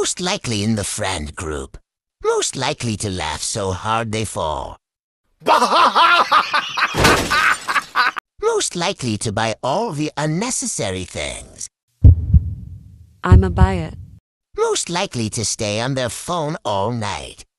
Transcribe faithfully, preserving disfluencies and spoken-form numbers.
Most likely in the friend group. Most likely to laugh so hard they fall. Most likely to buy all the unnecessary things. I'ma buy it. Most likely to stay on their phone all night.